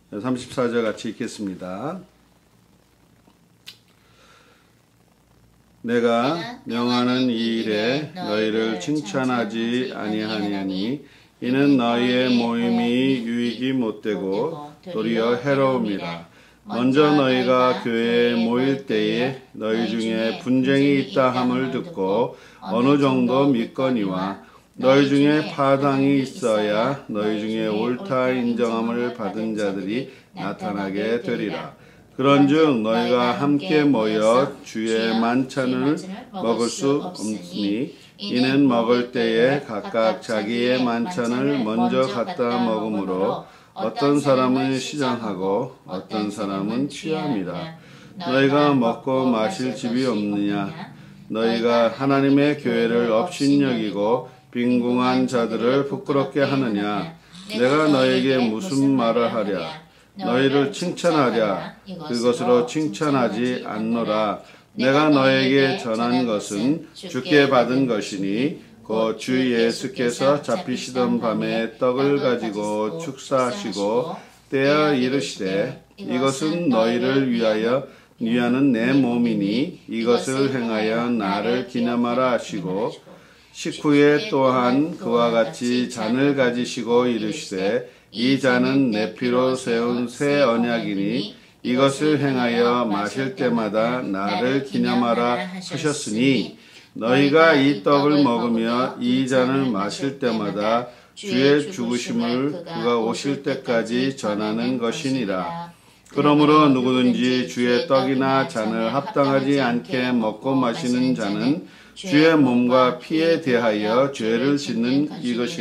34절 같이 읽겠습니다. 내가 명하는 이 일에 너희를 칭찬하지 아니하니 이는 너희의 모임이 유익이 못되고 도리어 해로움이라. 먼저 너희가 교회에 모일 때에 너희 중에 분쟁이 있다 함을 듣고 어느 정도 믿거니와 너희 중에 파당이 있어야 너희 중에 옳다 인정함을 받은 자들이 나타나게 되리라. 그런즉 너희가 함께 모여 주의 만찬을 먹을 수 없으니 이는 먹을 때에 각각 자기의 만찬을 먼저 갖다 먹으므로 어떤 사람은 시장하고 어떤 사람은 취함이라. 너희가 먹고 마실 집이 없느냐? 너희가 하나님의 교회를 업신여기고 빈궁한 자들을 부끄럽게 하느냐? 내가 너에게 무슨 말을 하랴? 너희를 칭찬하랴? 그것으로 칭찬하지 않노라. 내가 너에게 전한 것은 주께 받은 것이니 곧 주 예수께서 잡히시던 밤에 떡을 가지고 축사하시고 떼어 이르시되 이것은 너희를 위하는 내 몸이니 이것을 행하여 나를 기념하라 하시고 식후에 또한 그와 같이 잔을 가지시고 이르시되 이 잔은 내 피로 세운 새 언약이니 이것을 행하여 마실 때마다 나를 기념하라 하셨으니 너희가 이 떡을 먹으며 이 잔을 마실 때마다 주의 죽으심을 그가 오실 때까지 전하는 것이니라. 그러므로 누구든지 주의 떡이나 잔을 합당하지 않게 먹고 마시는 자는 주의 몸과 피에 대하여 죄를 짓는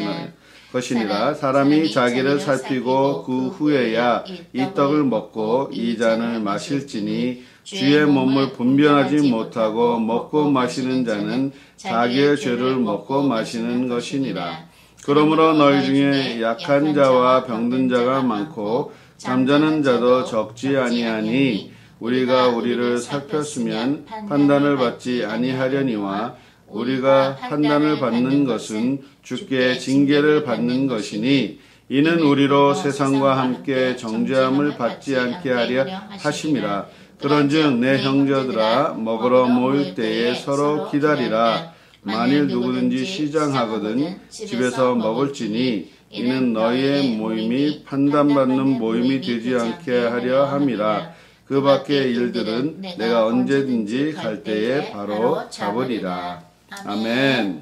것이니라. 사람이 자기를 살피고 그 후에야 이 떡을 먹고 이 잔을 마실지니 주의 몸을 분별하지 못하고 먹고 마시는 자는 자기의 죄를 먹고 마시는 것이니라. 그러므로 너희 중에 약한 자와 병든 자가 많고 잠자는 자도 적지 아니하니 우리가 우리를 살폈으면 판단을 받지 아니하려니와 우리가 판단을 받는 것은 주께 징계를 받는 것이니 이는 우리로 세상과 함께 정죄함을 받지 않게 하려 하심이라. 그런즉 내 형제들아 먹으러 모일 때에 서로 기다리라. 만일 누구든지 시장하거든 집에서 먹을지니 이는 너희의 모임이 판단받는 모임이 되지 않게 하려 함이라. 그 밖의 일들은 내가 언제든지 갈 때에 바로 잡으리라. 아멘.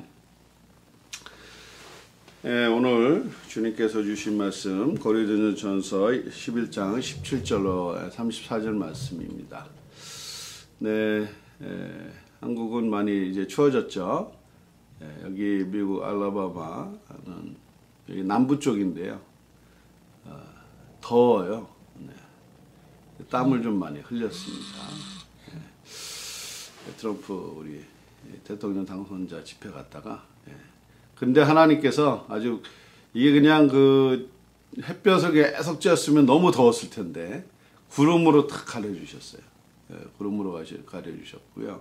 네, 오늘 주님께서 주신 말씀 고린도전서 11장 17절로 34절 말씀입니다. 네, 한국은 많이 이제 추워졌죠. 여기 미국 알라바마는 여기 남부 쪽인데요. 더워요. 네. 땀을 좀 많이 흘렸습니다. 네. 트럼프 우리 대통령 당선자 집회 갔다가 근데 하나님께서 아주 이게 그냥 그 햇볕을 계속 쬐었으면 너무 더웠을 텐데 구름으로 탁 가려주셨어요. 구름으로 가려주셨고요.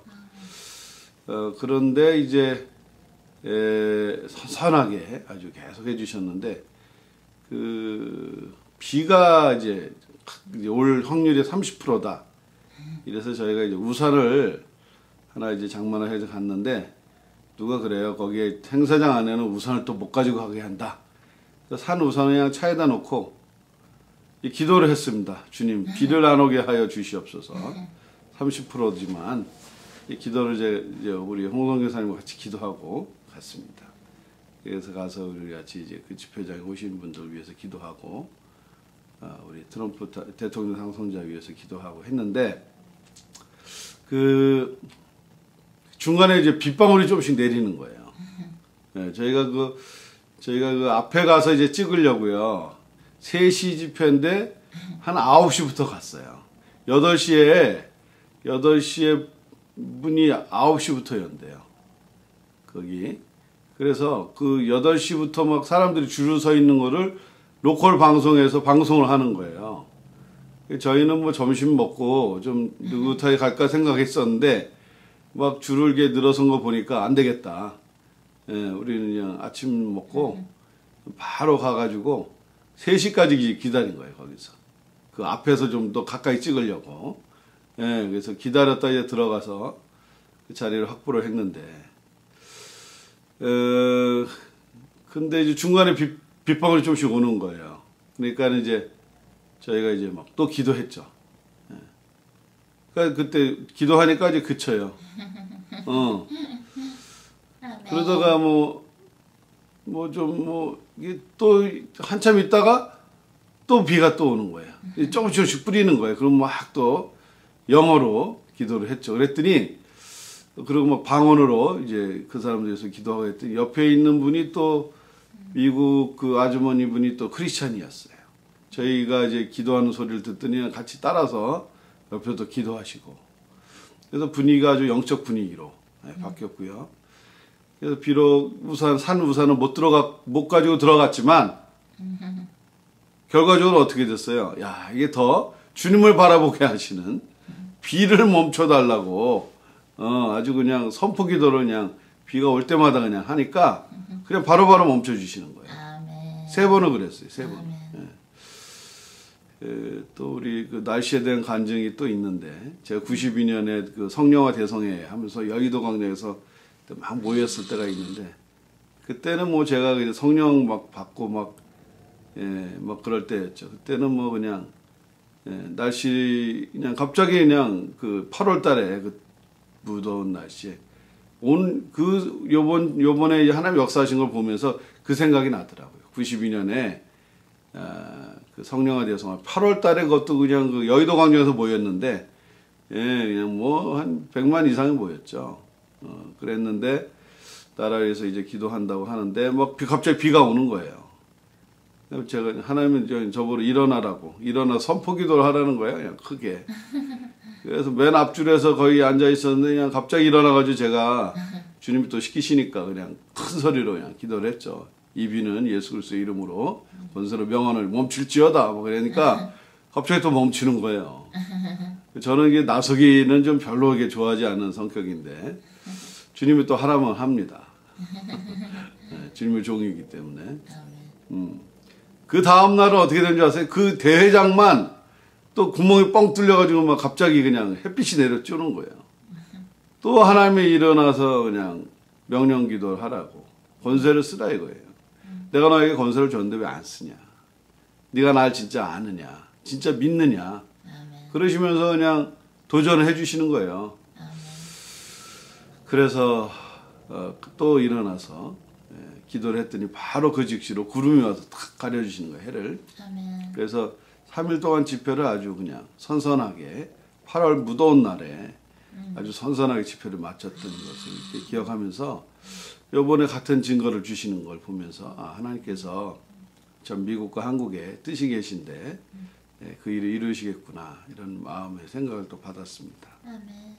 그런데 이제 선선하게 아주 계속 해주셨는데 그 비가 이제 올 확률이 30%다. 이래서 저희가 이제 우산을 하나 이제 장만을 해서 갔는데 누가 그래요. 거기에 행사장 안에는 우산을 또 못 가지고 가게 한다. 산 우산을 그냥 차에다 놓고 기도를 했습니다. 주님 비를 안 오게 하여 주시옵소서. 30%지만 기도를 이제 우리 홍성 교사님과 같이 기도하고 갔습니다. 그래서 가서 우리 같이 이제 그 집회장에 오신 분들 위해서 기도하고 우리 트럼프 대통령 당선자 위해서 기도하고 했는데 그 중간에 이제 빗방울이 조금씩 내리는 거예요. 네, 저희가 그 앞에 가서 이제 찍으려고요. 3시 집회인데 한 9시부터 갔어요. 8시에 문이 9시부터 연대요. 거기. 그래서 그 8시부터 막 사람들이 줄을 서 있는 거를 로컬 방송에서 방송을 하는 거예요. 저희는 뭐 점심 먹고 좀 느긋하게 갈까 생각했었는데 막 줄을 이렇게 늘어선 거 보니까 안 되겠다. 우리는 그냥 아침 먹고 바로 가가지고 3시까지 기다린 거예요, 거기서. 그 앞에서 좀 더 가까이 찍으려고. 예, 그래서 기다렸다 이제 들어가서 그 자리를 확보를 했는데, 근데 이제 중간에 빗방울이 좀씩 오는 거예요. 그러니까 이제 저희가 이제 막 또 기도했죠. 예. 그러니까 그때 기도하니까 이제 그쳐요. 그러다가 이게 또 한참 있다가 또 비가 또 오는 거예요. 조금씩 뿌리는 거예요. 그럼 막 또 영어로 기도를 했죠. 그랬더니, 그리고 막 방언으로 이제 그 사람들에서 기도하고 했더니 옆에 있는 분이 또 미국 그 아주머니 분이 또 크리스찬이었어요. 저희가 이제 기도하는 소리를 듣더니 같이 따라서 옆에서 기도하시고. 그래서 분위기가 아주 영적 분위기로 바뀌었고요. 그래서 비록 산 우산은 못 가지고 들어갔지만, 결과적으로 어떻게 됐어요? 야, 이게 더 주님을 바라보게 하시는 비를 멈춰달라고, 아주 그냥 선포기도로 그냥 비가 올 때마다 그냥 하니까 그냥 바로바로 멈춰주시는 거예요. 아멘. 3번을 그랬어요, 3번. 예. 또 우리 그 날씨에 대한 간증이 또 있는데, 제가 92년에 그 성령화 대성회 하면서 여의도 광장에서 막 모였을 때가 있는데, 그때는 뭐 제가 그냥 성령 막 받고 막 그럴 때였죠. 그때는 뭐 그냥, 날씨, 그냥 갑자기 그냥 그 8월 달에 그 무더운 날씨에 요번에 하나님 역사하신 걸 보면서 그 생각이 나더라고요. 92년에, 그 성령화 대성회 8월 달에 그것도 그냥 그 여의도 광장에서 모였는데, 그냥 뭐 한 100만 이상이 모였죠. 그랬는데, 나라에서 이제 기도한다고 하는데, 막 갑자기 비가 오는 거예요. 제가 하나님은 저보고 일어나라고, 일어나 선포 기도를 하라는 거예요. 그냥 크게. 그래서 맨 앞줄에서 거의 앉아 있었는데 그냥 갑자기 일어나가지고 제가 주님이 또 시키시니까 그냥 큰 소리로 그냥 기도를 했죠. 이 비는 예수 그리스도의 이름으로 권세로 명하노니 멈출지어다. 뭐 그러니까 갑자기 또 멈추는 거예요. 저는 이게 나서기는 좀 별로 이게 좋아하지 않는 성격인데 주님이 또 하라면 합니다. 주님의 종이기 때문에. 그 다음 날은 어떻게 된 줄 아세요? 그 대회장만 또 구멍이 뻥 뚫려가지고 막 갑자기 그냥 햇빛이 내려 쬐는 거예요. 또 하나님이 일어나서 그냥 명령 기도를 하라고. 권세를 쓰라 이거예요. 내가 너에게 권세를 줬는데 왜 안 쓰냐? 네가 날 진짜 아느냐? 진짜 믿느냐? 그러시면서 그냥 도전을 해주시는 거예요. 그래서 또 일어나서 기도를 했더니 바로 그 즉시로 구름이 와서 탁 가려주시는 거예요. 해를. 그래서 3일 동안 집회를 아주 그냥 선선하게 8월 무더운 날에 아주 선선하게 집회를 마쳤던 것을 이렇게 기억하면서 이번에 같은 증거를 주시는 걸 보면서 하나님께서 전 미국과 한국에 뜻이 계신데 그 일을 이루시겠구나 이런 마음의 생각을 또 받았습니다. 아멘.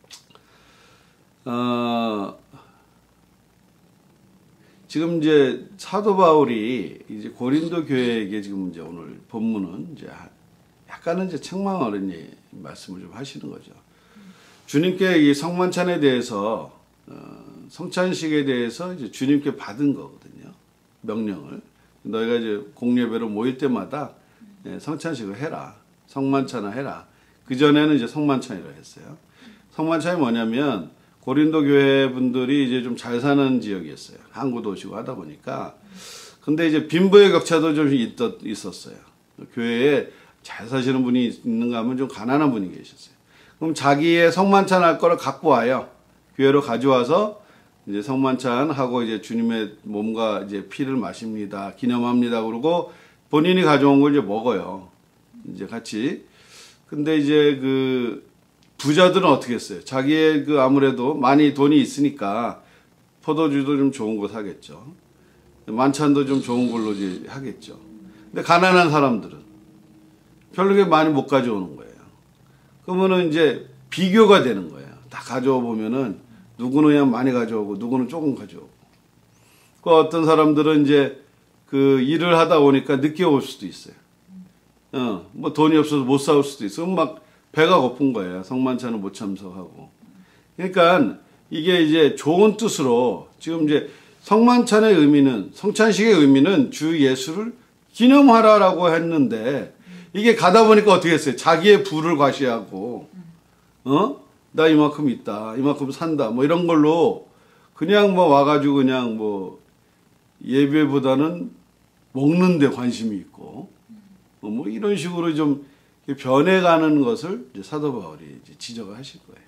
지금 이제 사도 바울이 이제 고린도 교회에게 지금 이제 오늘 본문은 이제 약간은 이제 책망어린 말씀을 좀 하시는 거죠. 주님께 이 성만찬에 대해서 성찬식에 대해서 이제 주님께 받은 거거든요. 명령을 너희가 이제 공예배로 모일 때마다 성찬식을 해라, 성만찬을 해라. 그 전에는 이제 성만찬이라고 했어요. 성만찬이 뭐냐면 고린도 교회 분들이 이제 좀 잘 사는 지역이었어요. 항구 도시고 하다 보니까. 근데 이제 빈부의 격차도 좀 있었어요. 교회에 잘 사시는 분이 있는가 하면 좀 가난한 분이 계셨어요. 그럼 자기의 성만찬 할 거를 갖고 와요. 교회로 가져와서 이제 성만찬 하고 이제 주님의 몸과 이제 피를 마십니다. 기념합니다. 그러고 본인이 가져온 걸 이제 먹어요. 이제 같이. 근데 이제 그 부자들은 어떻게 했어요? 자기의 그 아무래도 많이 돈이 있으니까 포도주도 좀 좋은 거 사겠죠. 만찬도 좀 좋은 걸로 이제 하겠죠. 근데 가난한 사람들은 별로 많이 못 가져오는 거예요. 그러면은 이제 비교가 되는 거예요. 다 가져오 보면은 누구는 그냥 많이 가져오고 누구는 조금 가져오고. 그 어떤 사람들은 이제 그 일을 하다 오니까 늦게 올 수도 있어요. 뭐 돈이 없어서 못 사올 수도 있어. 그럼 막 배가 고픈 거예요. 성만찬은 못 참석하고. 그러니까 이게 이제 좋은 뜻으로 지금 이제 성만찬의 의미는, 성찬식의 의미는 주 예수를 기념하라라고 했는데 이게 가다 보니까 어떻게 했어요? 자기의 부를 과시하고, 나 이만큼 있다, 이만큼 산다, 뭐 이런 걸로 그냥 뭐 와가지고 그냥 뭐 예배보다는 먹는 데 관심이 있고, 뭐 이런 식으로 좀 변해가는 것을 이제 사도 바울이 이제 지적을 하실 거예요.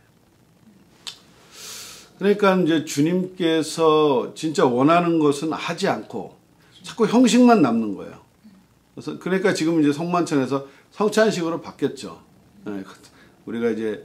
그러니까 이제 주님께서 진짜 원하는 것은 하지 않고 자꾸 형식만 남는 거예요. 그래서 그러니까 지금 이제 성만찬에서 성찬식으로 바뀌었죠. 우리가 이제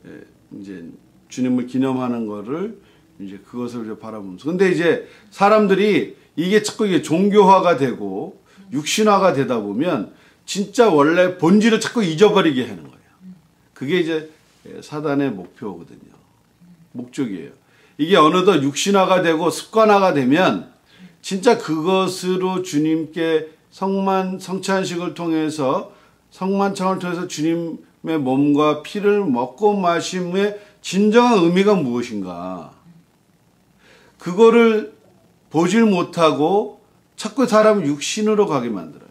주님을 기념하는 거를 이제 그것을 이제 바라보면서. 근데 이제 사람들이 이게 자꾸 이게 종교화가 되고 육신화가 되다 보면 진짜 원래 본질을 자꾸 잊어버리게 하는 거예요. 그게 이제 사단의 목표거든요. 목적이에요. 이게 어느덧 육신화가 되고 습관화가 되면 진짜 그것으로 주님께 성찬식을 통해서 성만찬을 통해서 주님의 몸과 피를 먹고 마심의 진정한 의미가 무엇인가? 그거를 보질 못하고 자꾸 사람을 육신으로 가게 만들어요.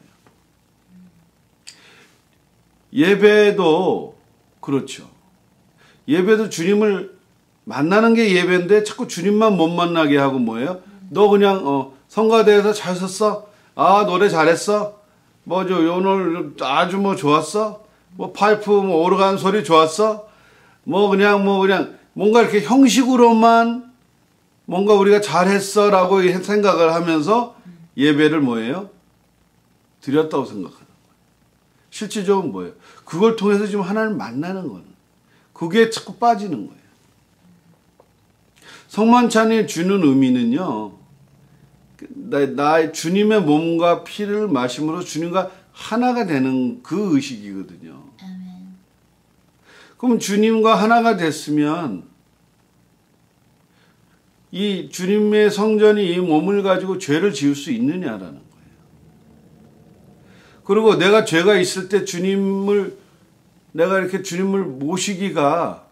예배도 그렇죠. 예배도 주님을 만나는 게 예배인데 자꾸 주님만 못 만나게 하고 뭐예요? 너 그냥 성가대에서 잘 섰어? 아, 노래 잘했어? 뭐 오늘 아주 뭐 좋았어? 뭐 파이프 뭐 오르간 소리 좋았어? 뭐 그냥 뭔가 이렇게 형식으로만 뭔가 우리가 잘했어라고 생각을 하면서 예배를 뭐예요? 드렸다고 생각하는 거예요. 실질적으로 뭐예요? 그걸 통해서 지금 하나님을 만나는 거는 그게 자꾸 빠지는 거예요. 성만찬이 주는 의미는요, 나의 주님의 몸과 피를 마심으로 주님과 하나가 되는 그 의식이거든요. 아멘. 그럼 주님과 하나가 됐으면 이 주님의 성전이 이 몸을 가지고 죄를 지을 수 있느냐라는 거예요. 그리고 내가 죄가 있을 때 내가 이렇게 주님을 모시기가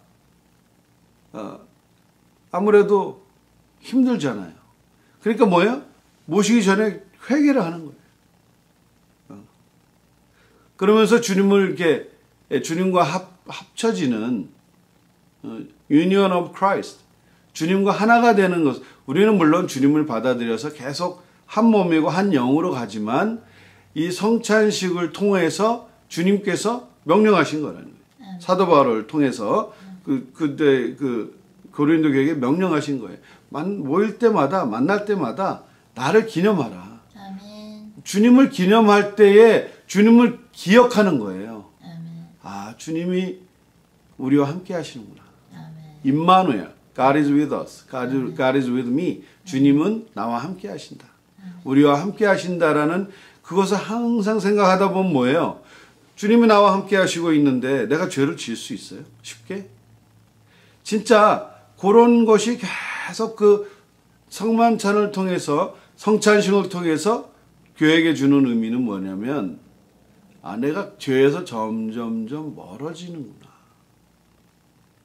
아무래도 힘들잖아요. 그러니까 뭐예요? 모시기 전에 회개를 하는 거예요. 그러면서 주님을 이렇게 주님과 합쳐지는 Union of Christ, 주님과 하나가 되는 것. 우리는 물론 주님을 받아들여서 계속 한 몸이고 한 영으로 가지만 이 성찬식을 통해서 주님께서 명령하신 거라는 거예요. 사도 바울을 통해서 그때 고린도 교회에 명령하신 거예요. 모일 때마다 만날 때마다 나를 기념하라. 아멘. 주님을 기념할 때에 주님을 기억하는 거예요. 아멘. 아, 주님이 우리와 함께 하시는구나. 임마누엘, God is with us. God is with me. 주님은 나와 함께 하신다. 우리와 함께 하신다라는 그것을 항상 생각하다 보면 뭐예요? 주님이 나와 함께 하시고 있는데 내가 죄를 지을 수 있어요? 쉽게? 진짜 그런 것이 계속 그 성만찬을 통해서 성찬식을 통해서 교회에게 주는 의미는 뭐냐면 내가 죄에서 점점점 멀어지는구나.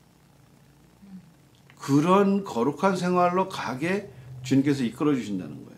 그런 거룩한 생활로 가게 주님께서 이끌어 주신다는 거예요.